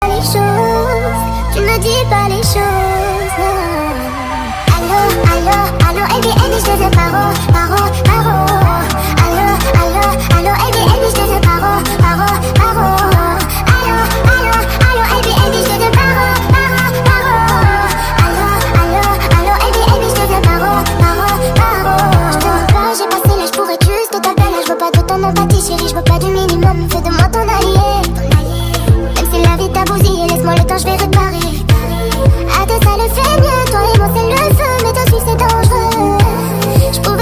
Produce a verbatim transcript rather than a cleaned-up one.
Les choses, tu ne dis pas les choses. Allô, allô, allô, Ebi, Ebi, je te veux paro, paro, paro. Allô, allô, allô, Ebi, Ebi, je te veux paro, paro, paro. Allô, allô, allô, Ebi, Ebi, je te veux paro, paro, paro. Allô, allô, allô, Ebi, Ebi, je te veux paro, paro, paro. Je te veux pas, j'ai passé l'âge pour être juste ta belle. Je veux pas de ton empathie, chérie, je veux pas du minimum. Fais de moi ton allié. Même si la vie t'a bousillé, laisse-moi le temps, je vais réparer. À deux, ça le fait.